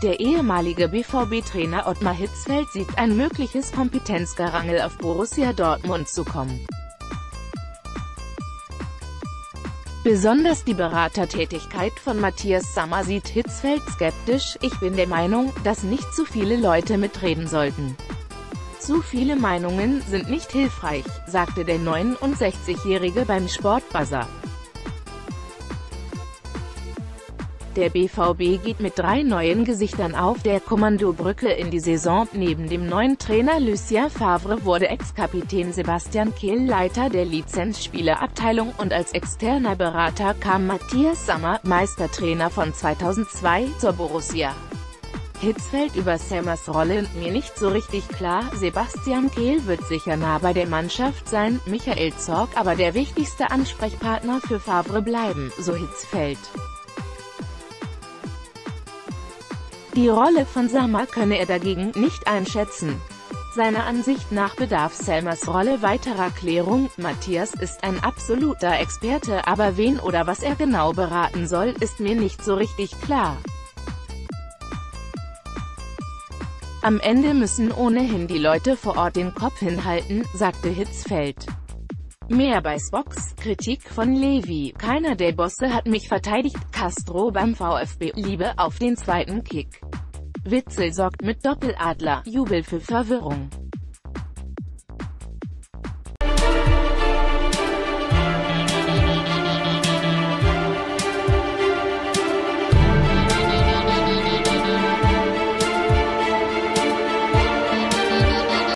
Der ehemalige BVB-Trainer Ottmar Hitzfeld sieht ein mögliches Kompetenzgerangel auf Borussia Dortmund zukommen. Besonders die Beratertätigkeit von Matthias Sammer sieht Hitzfeld skeptisch. Ich bin der Meinung, dass nicht zu viele Leute mitreden sollten. Zu viele Meinungen sind nicht hilfreich, sagte der 69-Jährige beim Sportbuzzer. Der BVB geht mit 3 neuen Gesichtern auf der Kommandobrücke in die Saison. Neben dem neuen Trainer Lucien Favre wurde Ex-Kapitän Sebastian Kehl Leiter der Lizenzspielerabteilung und als externer Berater kam Matthias Sammer, Meistertrainer von 2002, zur Borussia. Hitzfeld über Sammers Rolle: Mir nicht so richtig klar. Sebastian Kehl wird sicher nah bei der Mannschaft sein, Michael Zorc aber der wichtigste Ansprechpartner für Favre bleiben, so Hitzfeld. Die Rolle von Sammer könne er dagegen nicht einschätzen. Seiner Ansicht nach bedarf Sammers Rolle weiterer Klärung. Matthias ist ein absoluter Experte, aber wen oder was er genau beraten soll, ist mir nicht so richtig klar. Am Ende müssen ohnehin die Leute vor Ort den Kopf hinhalten, sagte Hitzfeld. Mehr bei Spox: Kritik von Levi: Keiner der Bosse hat mich verteidigt. Castro beim VfB: Liebe auf den zweiten Kick. Witzel sorgt mit Doppeladler, Jubel für Verwirrung.